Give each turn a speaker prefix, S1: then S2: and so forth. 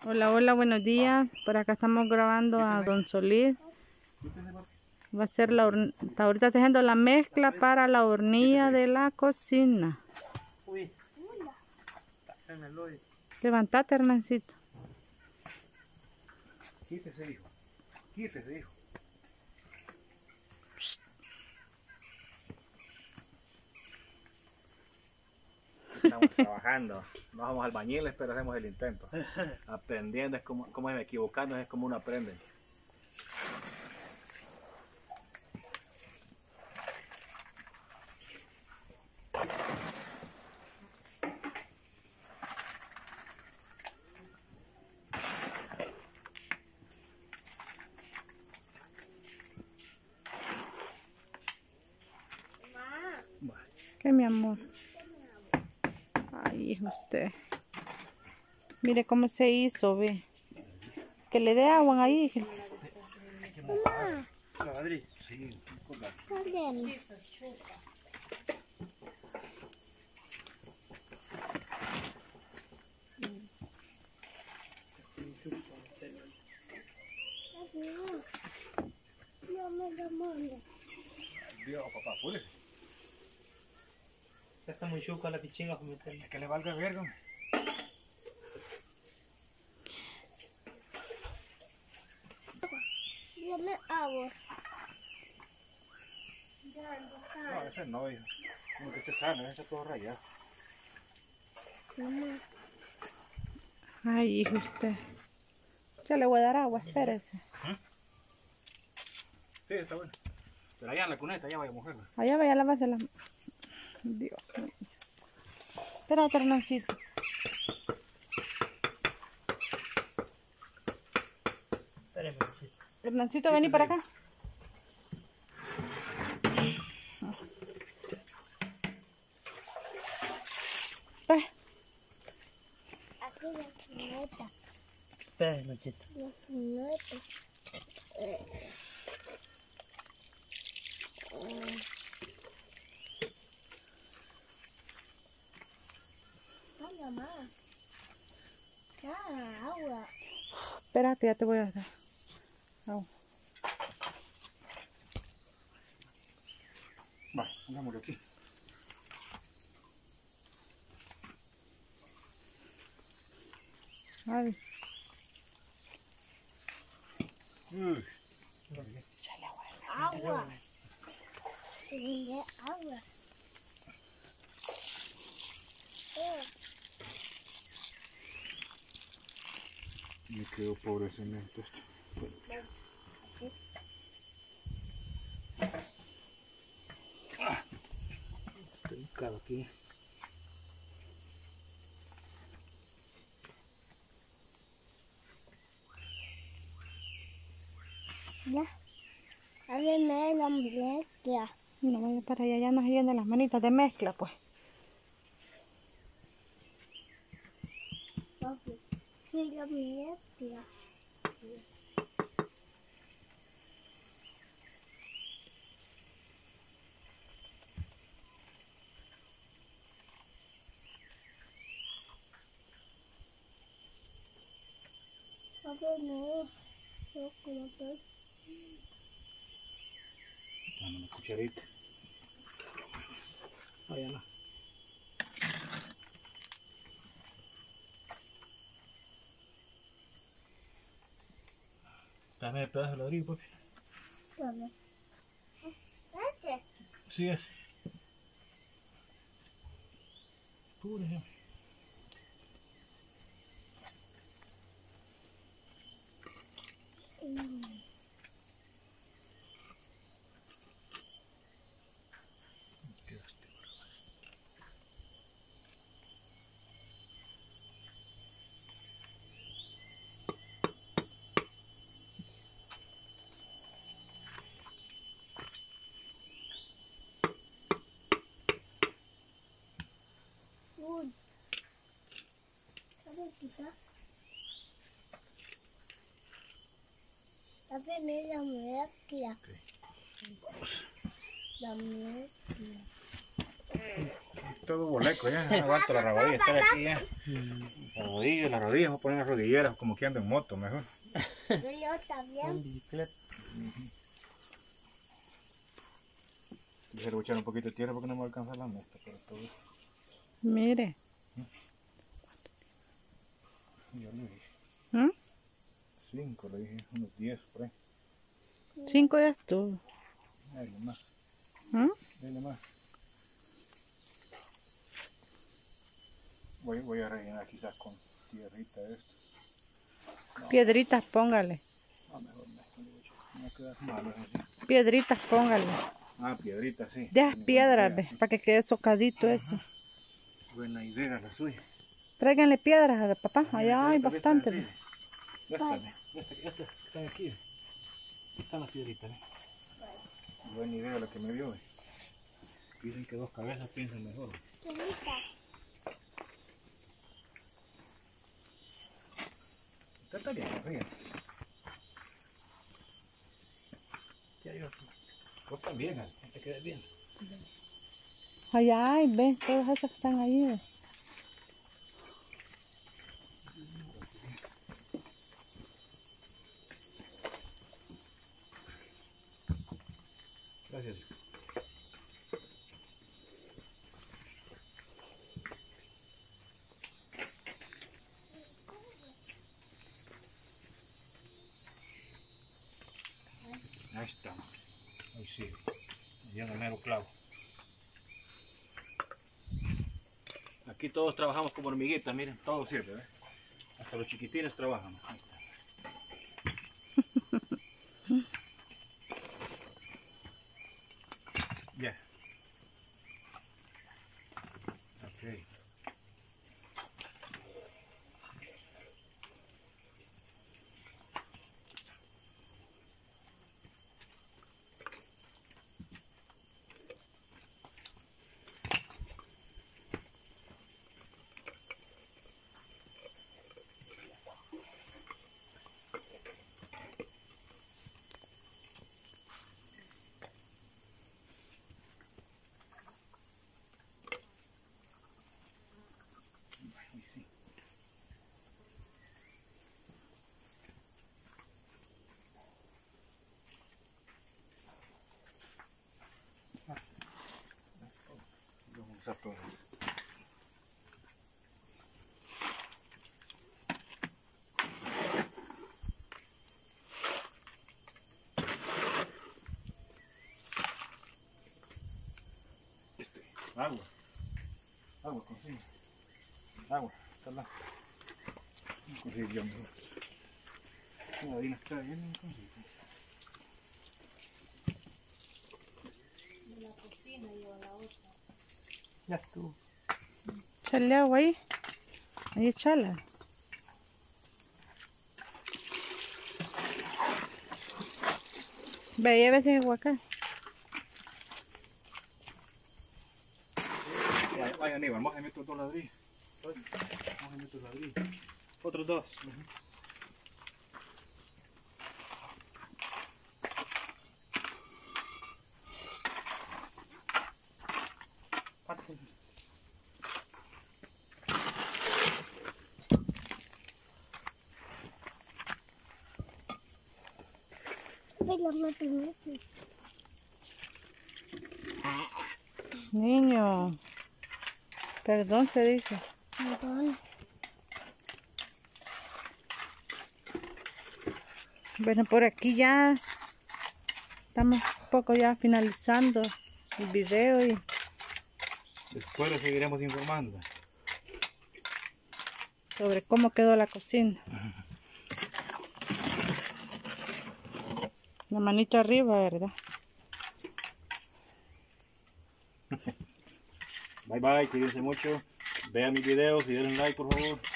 S1: Hola, hola, buenos días. Por acá estamos grabando a Don Solís. Va a ser está ahorita haciendo la mezcla para la hornilla de la cocina. Levantate, Hernancito.
S2: Quítese, hijo. Quítese, hijo. Estamos trabajando. No somos albañiles, pero hacemos el intento. Aprendiendo es como equivocando, es como uno aprende.
S1: ¿Qué, mi amor? Ay, usted. Mire cómo se hizo, ve. Que le dé agua ahí.
S3: Mamá.
S2: Sí,
S3: Sí, soy chupa. No me da mano.
S2: Dios, papá, apúrese.
S4: Ya está muy chuca la pichinga, comité.
S2: Es que le valga verga.
S3: Dale agua.
S2: No, ese no, hijo. Como que esté sano, ese está todo rayado.
S3: Mamá.
S1: Ay, hijo usted. Ya le voy a dar agua, espérese.
S2: Sí, está bueno. Pero allá en la cuneta, allá vaya a mojarla.
S1: Allá vaya a lavarse la... Dios mío. Espérate, Hernancito.
S4: Espérame, chico.
S1: Hernancito, vení para acá.
S3: Aquí la cuneta.
S4: Espérame, chico.
S3: La cuneta. Ay, mamá. Agua.
S1: Espérate, ya te voy a dar agua.
S2: Va, pongámoslo aquí.
S1: Ay,
S2: Uy.
S1: échale agua.
S3: Agua. Dile agua.
S2: Me quedo pobre cemento esto.
S4: Estoy buscado aquí.
S3: Ya. Ábreme la mezcla.
S1: No vaya para allá, ya nos llenan las manitas de mezcla, pues.
S3: Sí, la mezcla. Ábreme. Yo coloqué.
S2: Dame una cucharita.
S4: Allá no. Dame el pedazo de ladrillo, papi.
S3: Dame. Leche.
S4: Sí, es. Pura, ya. Quedaste.
S3: Uy. ¿Sabes qué? Ábreme la mezcla.
S2: Vamos.
S3: La mezcla.
S2: todo boleco ya. No aguanto la rodilla, estar aquí ya. Las rodillas, voy a poner las rodilleras como que ando en moto mejor.
S3: Yo también.
S4: En bicicleta.
S2: Voy a echar un poquito de tierra porque no me va a alcanzar la mezcla, pero todo.
S1: Mire.
S2: Ya le dije.
S1: ¿Mm?
S2: 5, le dije, unos 10 por ahí.
S1: 5 ya estuvo.
S2: Dale más,
S1: ¿Mm?
S2: dale más. Voy a rellenar quizás con tierrita esto. No,
S1: Piedritas, póngale.
S2: no, mejor no va a quedar malo así.
S1: Piedritas, póngale.
S2: Ah, piedrita, sí.
S1: Ya
S2: Tiene
S1: piedras,
S2: buena
S1: ve,
S2: idea, sí.
S1: para que quede socadito eso.
S2: Buena idea la suya.
S1: Tráiganle piedras a papá. Allá hay bastante.
S2: Sí.
S1: Ve.
S2: Esta que están aquí. Están las piedritas. Buena idea la que me dio. Dicen que 2 cabezas piensan mejor. Usted está bien, fíjate. ¿Qué hay otro? Vos también, no te quedes bien.
S1: Allá hay, ve, todas esas que están ahí. Ve.
S2: Gracias. Ahí estamos. Ahí sí. Ya en el mero clavo. Aquí todos trabajamos como hormiguitas, miren, todo sirve, ¿ves? Hasta los chiquitines trabajan. Ahí está. Ya. Ok. Ahí sí. Vamos a usar todo. Agua. Agua, consigue. Agua, está la. Consigue yo mejor. La harina está bien, no consigue.
S3: La cocina y a la otra.
S4: Ya estuvo.
S1: Echarle agua ahí. Ahí echala. Ve, llévese el huacán.
S2: Vaya, Aníbal, vamos a meter estos 2 ladrillos. Vamos a meter estos ladrillos. Otros 2.
S3: Pero no te metes.
S1: Niño. Perdón se dice.
S3: Perdón.
S1: Bueno, por aquí ya estamos un poco ya finalizando el video y
S2: Después lo seguiremos informando.
S1: sobre cómo quedó la cocina. La manito arriba, ¿verdad?
S2: Bye bye, cuídense mucho. Vean mis videos y denle like por favor.